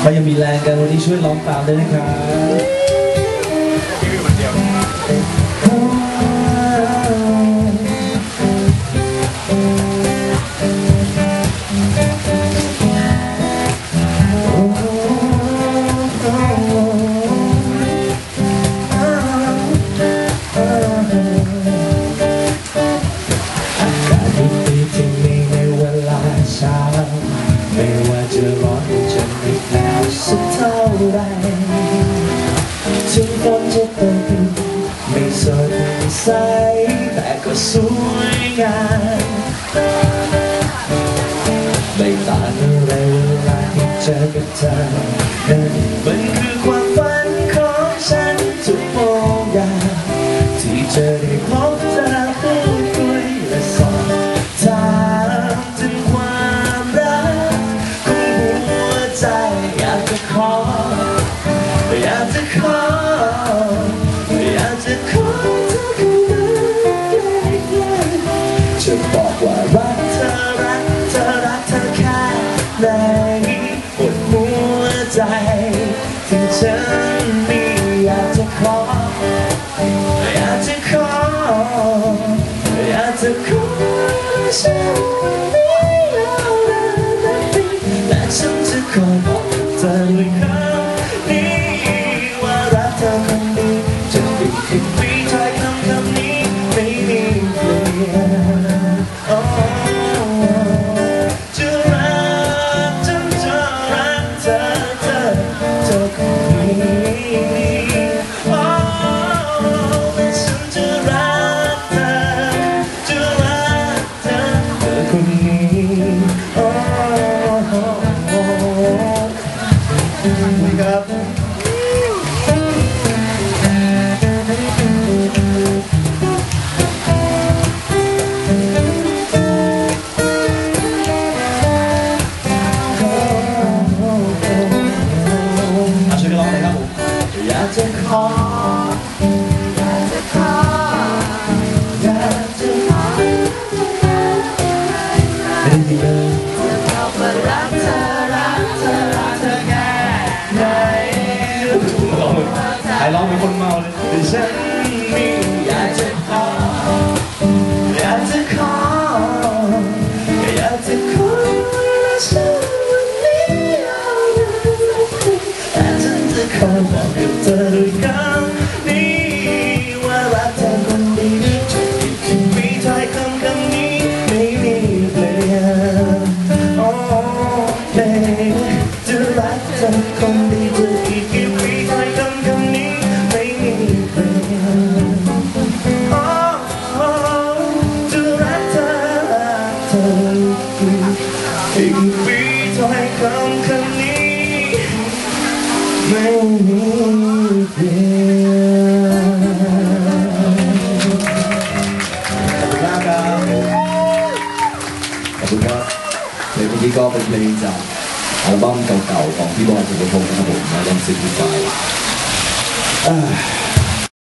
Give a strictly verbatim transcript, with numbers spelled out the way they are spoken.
เขายังมีแรงกันวันนี้ช่วยร้องตามด้วยนะครับไม่ว่าจะร้อนจะไม่หนาวสักเท่าไรถึงฝนจะตกไม่สดใสแต่ก็สวยงามไม่ต่างอะไรเวลาที่เจอกับเธอนั่นมันคือความฝันของฉันทุกโมงยามที่จะได้พบเธอพูดคุยและสอบถามถึงความรักใจอยากจะขออยากจะขออยากจะขอเธอเข้ามาใกล้ๆจะบอกว่ารักเธอรักเธอรักเธอแค่ไหนปวดหัวใจที่ฉันมีอยากจะขออยากจะขออยากจะขอฉันไม่เอาแต่ฉันจะขอบอกเธอด้วยคำนี้ว่ารักเธอคนนี้จะติดติดปีถ้อยคำคำนี้ไม่มีเปลี่ยนจะรักฉันจะรักเธอเธอเธอคนนี้แต่ฉันจะรักเธอจะรักเธอเธอคนนี้ครับช่วยกันร้องเลยครับผมอยากจะขออยากจะขออยากจะขอเป็นที่เดิมจะบอกว่ารักเธอรักเธอรักเธอแค่ไหนใครร้องเป็นคนเมาเลยแต่ฉันมีอยากจะขออยากจะขออยากจะขอฉันวันนี้เอาแต่ฉันจะขอบอกกับเธอด้วยคำนี้ว่ารักเธอคนดีจะติดที่มีถ้อยคำคำนี้ไม่มีเปลี่ยนโอ้เด็กจะรักเธอคนดีจะอีกกี่ปีถ้อยคำคำนี้ไม่มีเปลี่ยนโอ้จะรักเธอเธออีกปีถ้อยคำคำนี้ไม่มีเปลี่ยนขอบคุณมากครับขอบคุณครับเพลงเมื่อกี้ก็เป็นเพลงจากอัลบั้มเก่าๆของพี่บอยสุภพงศ์นะครับผมอัลบั้มซิกนิฟาย